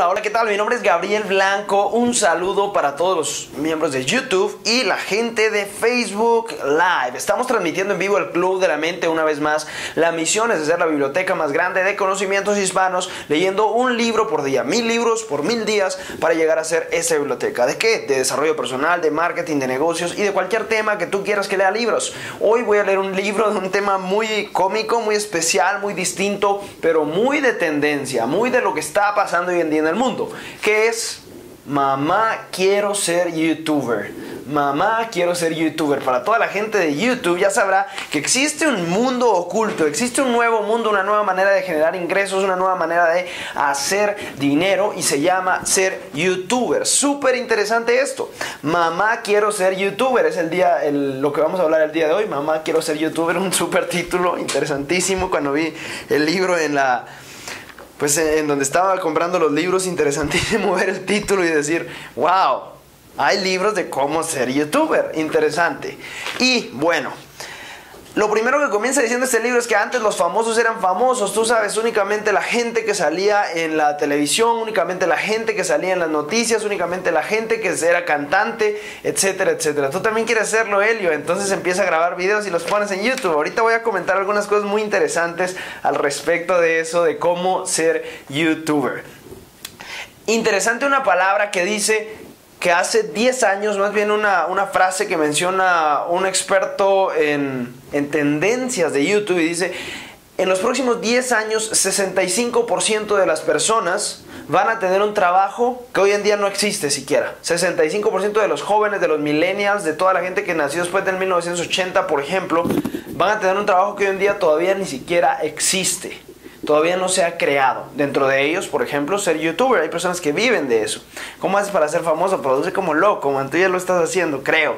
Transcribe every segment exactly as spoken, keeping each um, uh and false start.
Hola, hola, ¿qué tal? Mi nombre es Gabriel Blanco. Un saludo para todos los miembros de YouTube y la gente de Facebook Live. Estamos transmitiendo en vivo el Club de la Mente una vez más. La misión es hacer la biblioteca más grande de conocimientos hispanos, leyendo un libro por día, mil libros por mil días, para llegar a ser esa biblioteca. ¿De qué? De desarrollo personal, de marketing, de negocios y de cualquier tema que tú quieras que lea libros. Hoy voy a leer un libro de un tema muy cómico, muy especial, muy distinto, pero muy de tendencia, muy de lo que está pasando hoy en día en el mundo, que es: mamá, quiero ser youtuber. Mamá, quiero ser youtuber. Para toda la gente de YouTube ya sabrá que existe un mundo oculto, existe un nuevo mundo, una nueva manera de generar ingresos, una nueva manera de hacer dinero, y se llama ser youtuber. Súper interesante esto. Mamá, quiero ser youtuber. Es el día, el, lo que vamos a hablar el día de hoy. Mamá, quiero ser youtuber. Un súper título, interesantísimo. Cuando vi el libro en la... Pues en donde estaba comprando los libros, interesantísimo ver el título y decir, wow, hay libros de cómo ser youtuber. Interesante. Y bueno, lo primero que comienza diciendo este libro es que antes los famosos eran famosos. Tú sabes, únicamente la gente que salía en la televisión, únicamente la gente que salía en las noticias, únicamente la gente que era cantante, etcétera, etcétera. Tú también quieres hacerlo, Helio. Entonces empieza a grabar videos y los pones en YouTube. Ahorita voy a comentar algunas cosas muy interesantes al respecto de eso, de cómo ser youtuber. Interesante una palabra que dice que hace diez años, más bien una, una frase que menciona un experto en, en tendencias de YouTube, y dice: en los próximos diez años, sesenta y cinco por ciento de las personas van a tener un trabajo que hoy en día no existe siquiera. sesenta y cinco por ciento de los jóvenes, de los millennials, de toda la gente que nació después del mil novecientos ochenta, por ejemplo, van a tener un trabajo que hoy en día todavía ni siquiera existe. Todavía no se ha creado. Dentro de ellos, por ejemplo, ser youtuber. Hay personas que viven de eso. ¿Cómo haces para ser famoso? Produce como loco, man. Tú ya lo estás haciendo, creo.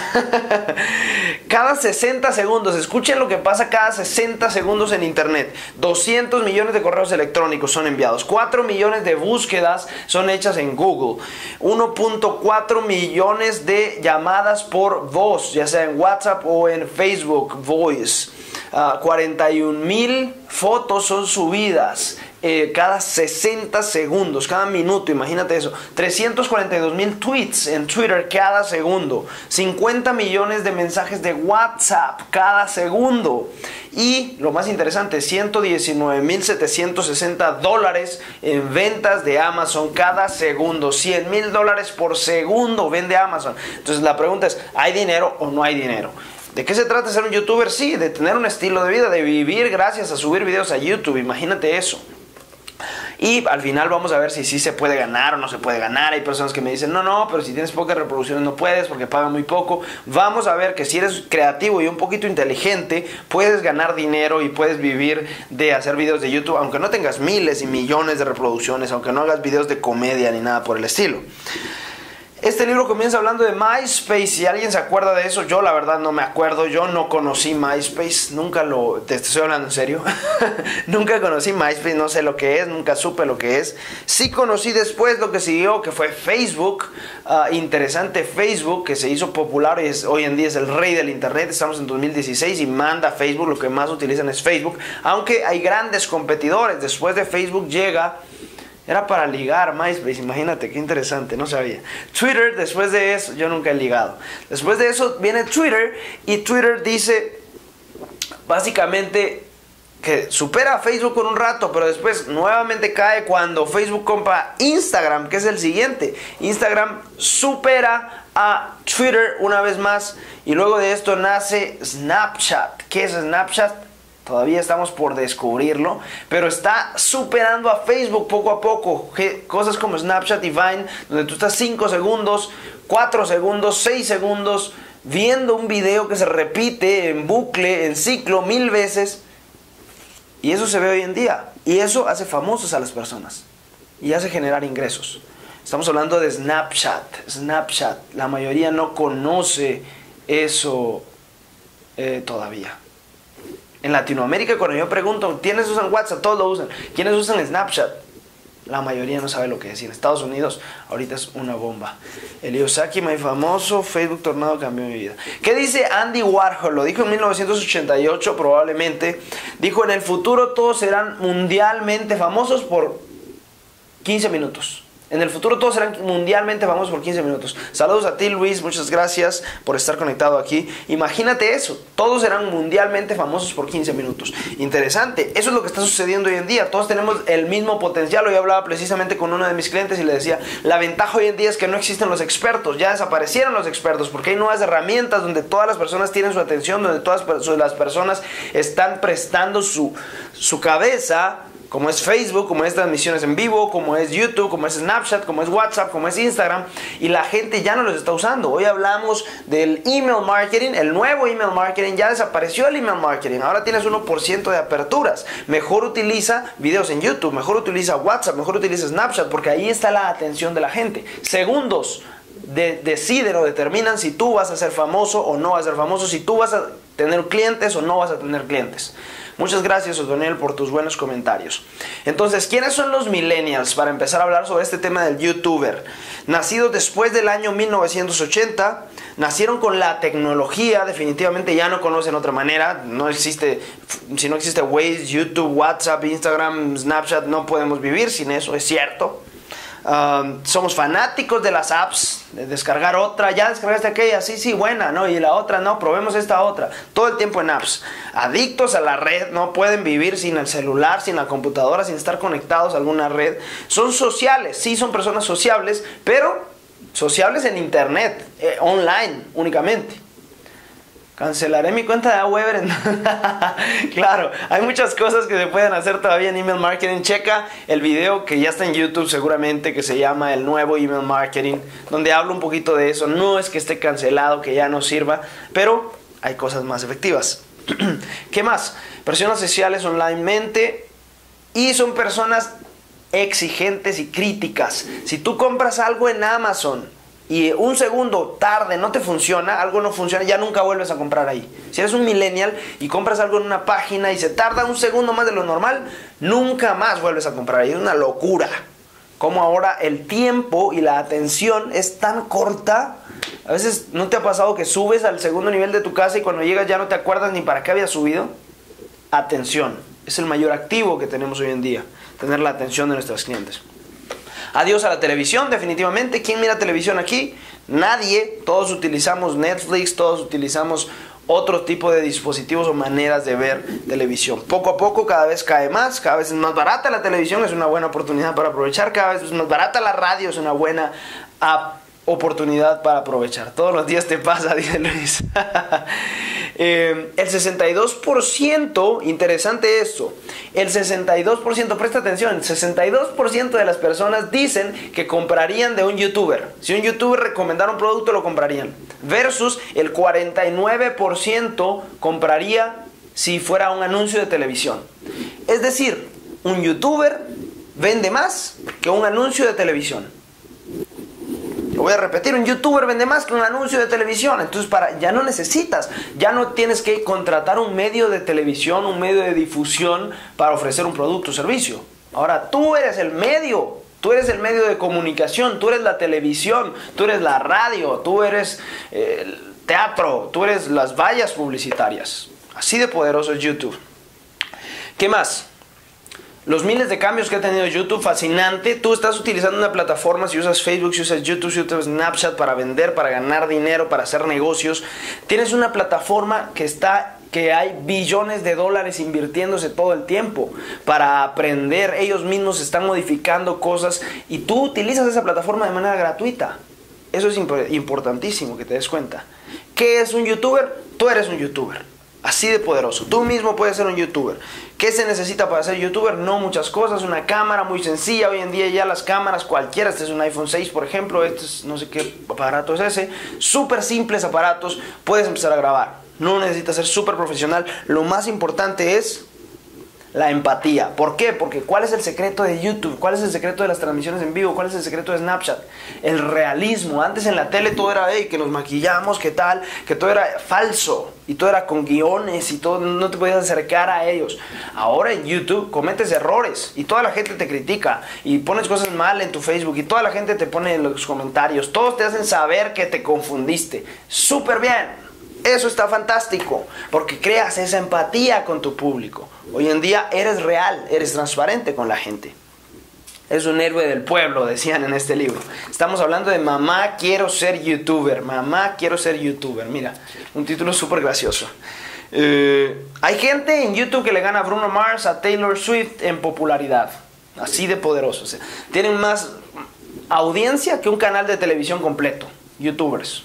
Cada sesenta segundos, escuchen lo que pasa cada sesenta segundos en internet. doscientos millones de correos electrónicos son enviados. cuatro millones de búsquedas son hechas en Google. uno punto cuatro millones de llamadas por voz, ya sea en WhatsApp o en Facebook Voice. Uh, cuarenta y un mil fotos son subidas eh, cada sesenta segundos, cada minuto, imagínate eso. trescientos cuarenta y dos mil tweets en Twitter cada segundo. cincuenta millones de mensajes de WhatsApp cada segundo. Y lo más interesante, ciento diecinueve mil setecientos sesenta dólares en ventas de Amazon cada segundo. cien mil dólares por segundo vende Amazon. Entonces la pregunta es, ¿hay dinero o no hay dinero? ¿De qué se trata ser un youtuber? Sí, de tener un estilo de vida, de vivir gracias a subir videos a YouTube. Imagínate eso. Y al final vamos a ver si sí se puede ganar o no se puede ganar. Hay personas que me dicen, no, no, pero si tienes pocas reproducciones no puedes porque pagan muy poco. Vamos a ver que si eres creativo y un poquito inteligente, puedes ganar dinero y puedes vivir de hacer videos de YouTube, aunque no tengas miles y millones de reproducciones, aunque no hagas videos de comedia ni nada por el estilo. Este libro comienza hablando de MySpace. Si alguien se acuerda de eso, yo la verdad no me acuerdo. Yo no conocí MySpace, nunca lo... Te estoy hablando en serio. Nunca conocí MySpace, no sé lo que es, nunca supe lo que es. Sí conocí después lo que siguió, que fue Facebook. Uh, interesante Facebook, que se hizo popular y es, hoy en día es el rey del internet. Estamos en dos mil dieciséis y manda Facebook, lo que más utilizan es Facebook. Aunque hay grandes competidores. Después de Facebook llega... Era para ligar MySpace, imagínate, qué interesante, no sabía. Twitter, después de eso, yo nunca he ligado. Después de eso viene Twitter, y Twitter dice básicamente que supera a Facebook por un rato, pero después nuevamente cae cuando Facebook compra Instagram, que es el siguiente. Instagram supera a Twitter una vez más, y luego de esto nace Snapchat. ¿Qué es Snapchat? Todavía estamos por descubrirlo, pero está superando a Facebook poco a poco. Cosas como Snapchat y Vine, donde tú estás cinco segundos, cuatro segundos, seis segundos viendo un video que se repite en bucle, en ciclo, mil veces. Y eso se ve hoy en día. Y eso hace famosos a las personas y hace generar ingresos. Estamos hablando de Snapchat. Snapchat, la mayoría no conoce eso eh, todavía. En Latinoamérica, cuando yo pregunto, ¿quiénes usan WhatsApp? Todos lo usan. ¿Quiénes usan Snapchat? La mayoría no sabe lo que es. En Estados Unidos, ahorita es una bomba. El Yosaki, muy famoso. Facebook Tornado cambió mi vida. ¿Qué dice Andy Warhol? Lo dijo en mil novecientos ochenta y ocho, probablemente. Dijo, en el futuro todos serán mundialmente famosos por quince minutos. En el futuro todos serán mundialmente famosos por quince minutos. Saludos a ti, Luis, muchas gracias por estar conectado aquí. Imagínate eso, todos serán mundialmente famosos por quince minutos. Interesante, eso es lo que está sucediendo hoy en día. Todos tenemos el mismo potencial. Hoy hablaba precisamente con uno de mis clientes y le decía, la ventaja hoy en día es que no existen los expertos, ya desaparecieron los expertos, porque hay nuevas herramientas donde todas las personas tienen su atención, donde todas las personas están prestando su, su cabeza, como es Facebook, como es transmisiones en vivo, como es YouTube, como es Snapchat, como es WhatsApp, como es Instagram, y la gente ya no los está usando. Hoy hablamos del email marketing, el nuevo email marketing, ya desapareció el email marketing, ahora tienes uno por ciento de aperturas. Mejor utiliza videos en YouTube, mejor utiliza WhatsApp, mejor utiliza Snapchat, porque ahí está la atención de la gente. Segundos de, deciden o determinan si tú vas a ser famoso o no vas a ser famoso, si tú vas a tener clientes o no vas a tener clientes. Muchas gracias, Otoniel, por tus buenos comentarios. Entonces, ¿quiénes son los millennials? Para empezar a hablar sobre este tema del youtuber. Nacidos después del año mil novecientos ochenta, nacieron con la tecnología, definitivamente ya no conocen otra manera. No existe, si no existe Waze, YouTube, WhatsApp, Instagram, Snapchat, no podemos vivir sin eso, es cierto. Um, somos fanáticos de las apps, de descargar otra, ya descargaste aquella, sí, sí, buena, ¿no? Y la otra, no, probemos esta otra, todo el tiempo en apps. Adictos a la red, no pueden vivir sin el celular, sin la computadora, sin estar conectados a alguna red. Son sociales, sí, son personas sociables, pero sociables en internet, eh, online únicamente. Cancelaré mi cuenta de Weber. Claro, hay muchas cosas que se pueden hacer todavía en email marketing. Checa el video que ya está en YouTube seguramente, que se llama El Nuevo Email Marketing, donde hablo un poquito de eso. No es que esté cancelado, que ya no sirva, pero hay cosas más efectivas. ¿Qué más? Personas sociales onlinemente, y son personas exigentes y críticas. Si tú compras algo en Amazon y un segundo tarde no te funciona, algo no funciona, ya nunca vuelves a comprar ahí. Si eres un millennial y compras algo en una página y se tarda un segundo más de lo normal, nunca más vuelves a comprar ahí. Es una locura. Como ahora el tiempo y la atención es tan corta. A veces, ¿no te ha pasado que subes al segundo nivel de tu casa y cuando llegas ya no te acuerdas ni para qué habías subido? Atención. Es el mayor activo que tenemos hoy en día, tener la atención de nuestros clientes. Adiós a la televisión, definitivamente. ¿Quién mira televisión aquí? Nadie. Todos utilizamos Netflix, todos utilizamos otro tipo de dispositivos o maneras de ver televisión. Poco a poco cada vez cae más, cada vez es más barata la televisión, es una buena oportunidad para aprovechar. Cada vez es más barata la radio, es una buena app. Oportunidad para aprovechar. Todos los días te pasa, dice Luis. eh, el sesenta y dos por ciento, interesante esto, el sesenta y dos por ciento, presta atención, el sesenta y dos por ciento de las personas dicen que comprarían de un youtuber. Si un youtuber recomendara un producto, lo comprarían. Versus el cuarenta y nueve por ciento compraría si fuera un anuncio de televisión. Es decir, un youtuber vende más que un anuncio de televisión. Lo voy a repetir, un youtuber vende más que un anuncio de televisión. Entonces para, ya no necesitas, ya no tienes que contratar un medio de televisión, un medio de difusión para ofrecer un producto o servicio. Ahora tú eres el medio, tú eres el medio de comunicación, tú eres la televisión, tú eres la radio, tú eres eh, el teatro, tú eres las vallas publicitarias. Así de poderoso es YouTube. ¿Qué más? Los miles de cambios que ha tenido YouTube, fascinante. Tú estás utilizando una plataforma, si usas Facebook, si usas YouTube, si usas Snapchat para vender, para ganar dinero, para hacer negocios. Tienes una plataforma que está, que hay billones de dólares invirtiéndose todo el tiempo para aprender. Ellos mismos están modificando cosas y tú utilizas esa plataforma de manera gratuita. Eso es importantísimo que te des cuenta. ¿Qué es un youtuber? Tú eres un youtuber. Así de poderoso. Tú mismo puedes ser un youtuber. ¿Qué se necesita para ser youtuber? No muchas cosas. Una cámara muy sencilla. Hoy en día ya las cámaras cualquiera. Este es un iPhone seis, por ejemplo. Este es no sé qué aparato es ese. Súper simples aparatos. Puedes empezar a grabar. No necesitas ser súper profesional. Lo más importante es la empatía. ¿Por qué? Porque ¿cuál es el secreto de YouTube? ¿Cuál es el secreto de las transmisiones en vivo? ¿Cuál es el secreto de Snapchat? El realismo. Antes en la tele todo era, hey, que nos maquillamos, ¿qué tal? Que todo era falso. Y todo era con guiones y todo, no te podías acercar a ellos. Ahora en YouTube cometes errores y toda la gente te critica. Y pones cosas mal en tu Facebook y toda la gente te pone en los comentarios. Todos te hacen saber que te confundiste. ¡Súper bien! Eso está fantástico, porque creas esa empatía con tu público. Hoy en día eres real, eres transparente con la gente. Es un héroe del pueblo, decían en este libro. Estamos hablando de Mamá quiero ser youtuber. Mamá quiero ser youtuber. Mira, un título súper gracioso. Eh, hay gente en YouTube que le gana a Bruno Mars, a Taylor Swift en popularidad. Así de poderosos. O sea, tienen más audiencia que un canal de televisión completo. Youtubers.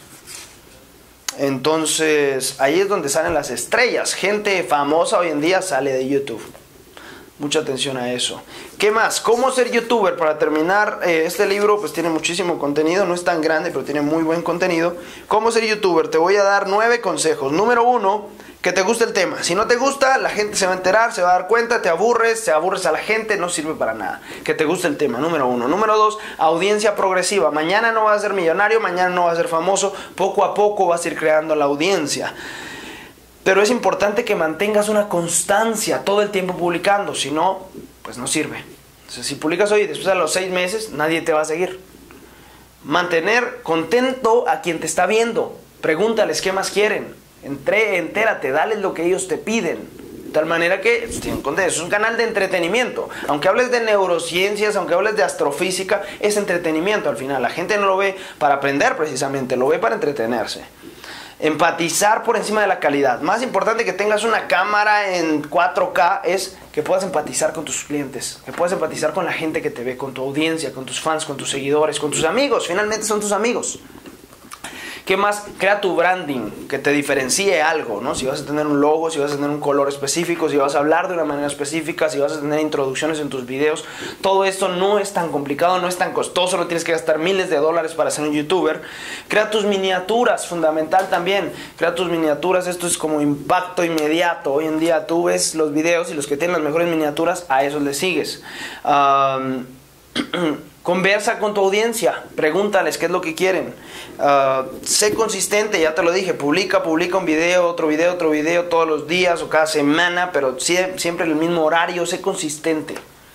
Entonces, ahí es donde salen las estrellas. Gente famosa hoy en día sale de YouTube. Mucha atención a eso. ¿Qué más? ¿Cómo ser youtuber? Para terminar, eh, este libro pues tiene muchísimo contenido. No es tan grande, pero tiene muy buen contenido. ¿Cómo ser youtuber? Te voy a dar nueve consejos. Número uno, que te guste el tema. Si no te gusta, la gente se va a enterar, se va a dar cuenta, te aburres, te aburres a la gente, no sirve para nada. Que te guste el tema, número uno. Número dos, audiencia progresiva. Mañana no vas a ser millonario, mañana no vas a ser famoso. Poco a poco vas a ir creando la audiencia. Pero es importante que mantengas una constancia todo el tiempo publicando, si no, pues no sirve. O sea, si publicas hoy y después a los seis meses, nadie te va a seguir. Mantener contento a quien te está viendo. Pregúntales qué más quieren. Entré, entérate, dale lo que ellos te piden. De tal manera que estén contentos. Es un canal de entretenimiento. Aunque hables de neurociencias, aunque hables de astrofísica, es entretenimiento al final. La gente no lo ve para aprender precisamente, lo ve para entretenerse. Empatizar por encima de la calidad. Más importante que tengas una cámara en cuatro K es que puedas empatizar con tus clientes, que puedas empatizar con la gente que te ve, con tu audiencia, con tus fans, con tus seguidores, con tus amigos. Finalmente son tus amigos. ¿Qué más? Crea tu branding, que te diferencie algo, ¿no? Si vas a tener un logo, si vas a tener un color específico, si vas a hablar de una manera específica, si vas a tener introducciones en tus videos. Todo esto no es tan complicado, no es tan costoso, no tienes que gastar miles de dólares para ser un youtuber. Crea tus miniaturas, fundamental también. Crea tus miniaturas, esto es como impacto inmediato. Hoy en día tú ves los videos y los que tienen las mejores miniaturas, a esos les sigues. Um, Conversa con tu audiencia, pregúntales qué es lo que quieren. Uh, sé consistente, ya te lo dije, publica, publica un video, otro video, otro video todos los días o cada semana, pero siempre en el mismo horario, sé consistente.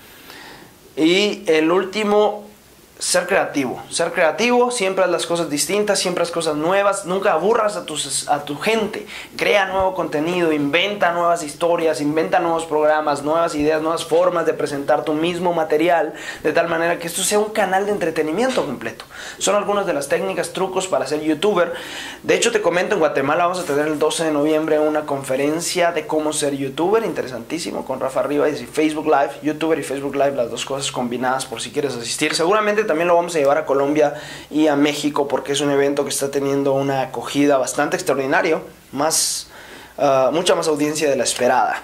Y el último, ser creativo. Ser creativo, siempre haz las cosas distintas, siempre haz cosas nuevas, nunca aburras a, tus, a tu gente. Crea nuevo contenido, inventa nuevas historias, inventa nuevos programas, nuevas ideas, nuevas formas de presentar tu mismo material, de tal manera que esto sea un canal de entretenimiento completo. Son algunas de las técnicas, trucos para ser youtuber. De hecho, te comento, en Guatemala vamos a tener el doce de noviembre una conferencia de cómo ser youtuber, interesantísimo, con Rafa Rivas y Facebook Live, youtuber y Facebook Live, las dos cosas combinadas por si quieres asistir. Seguramente también lo vamos a llevar a Colombia y a México porque es un evento que está teniendo una acogida bastante extraordinaria, más, uh, mucha más audiencia de la esperada.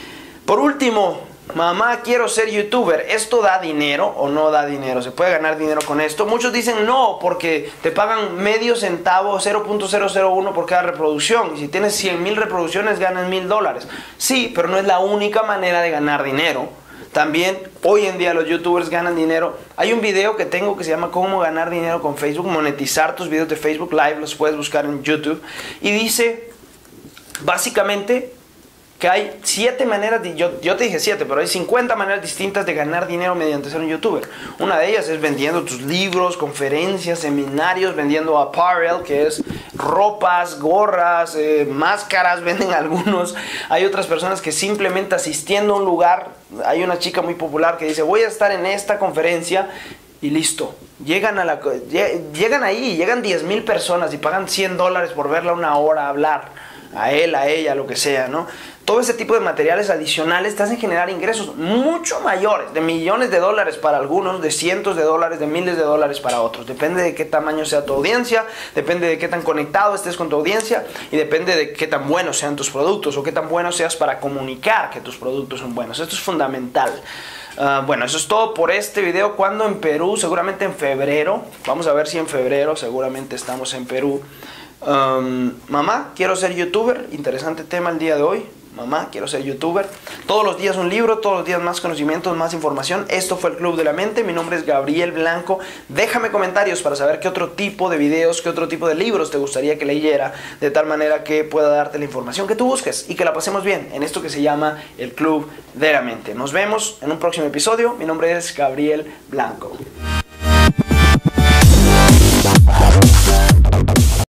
Por último, mamá quiero ser youtuber. ¿Esto da dinero o no da dinero? ¿Se puede ganar dinero con esto? Muchos dicen no, porque te pagan medio centavo, cero punto cero cero uno por cada reproducción. Y si tienes cien mil reproducciones ganas mil dólares. Sí, pero no es la única manera de ganar dinero. También hoy en día los youtubers ganan dinero. Hay un video que tengo que se llama cómo ganar dinero con Facebook, monetizar tus videos de Facebook Live, los puedes buscar en YouTube. Y dice básicamente que hay siete maneras, de, yo, yo te dije siete, pero hay cincuenta maneras distintas de ganar dinero mediante ser un youtuber. Una de ellas es vendiendo tus libros, conferencias, seminarios, vendiendo apparel, que es ropas, gorras, eh, máscaras, venden algunos. Hay otras personas que simplemente asistiendo a un lugar, hay una chica muy popular que dice voy a estar en esta conferencia y listo. Llegan, a la, llegan ahí, llegan diez mil personas y pagan cien dólares por verla una hora hablar. A él, a ella, lo que sea, ¿no? Todo ese tipo de materiales adicionales te hacen generar ingresos mucho mayores, de millones de dólares para algunos, de cientos de dólares, de miles de dólares para otros. Depende de qué tamaño sea tu audiencia, depende de qué tan conectado estés con tu audiencia y depende de qué tan buenos sean tus productos o qué tan buenos seas para comunicar que tus productos son buenos. Esto es fundamental. Uh, bueno, eso es todo por este video. Cuando en Perú, seguramente en febrero, vamos a ver si en febrero, seguramente estamos en Perú. Um, mamá, quiero ser youtuber. Interesante tema el día de hoy. Mamá, quiero ser youtuber. Todos los días un libro, todos los días más conocimientos, más información. Esto fue el Club de la Mente. Mi nombre es Gabriel Blanco. Déjame comentarios para saber qué otro tipo de videos, qué otro tipo de libros te gustaría que leyera, de tal manera que pueda darte la información que tú busques y que la pasemos bien en esto que se llama el Club de la Mente. Nos vemos en un próximo episodio. Mi nombre es Gabriel Blanco.